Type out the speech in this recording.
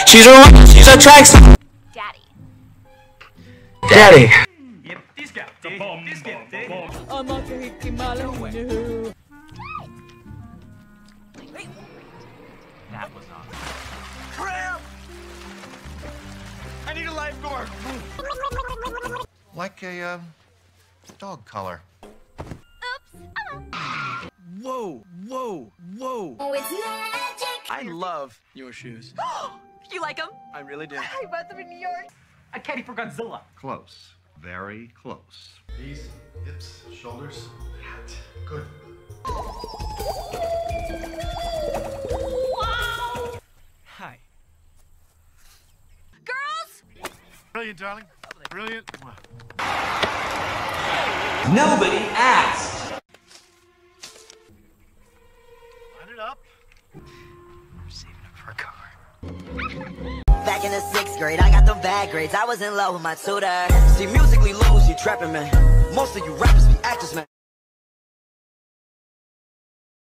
She's a track star. Daddy. Daddy. That was awesome. Crap! I need a lifeguard. Like a dog collar. Whoa, whoa, whoa. Oh, it's magic. I love your shoes. You like them? I really do. I bought them in New York. A caddy for Godzilla. Close. Very close. Knees, hips, shoulders. That. Good. Wow. Hi. Girls? Brilliant, darling. Brilliant. Nobody asked. Line it up. We're saving up for a car. Back in the 6th grade, I got the bad grades. I was in love with my tutor. See, musically lose, you trapping, man. Most of you rappers be actors, man.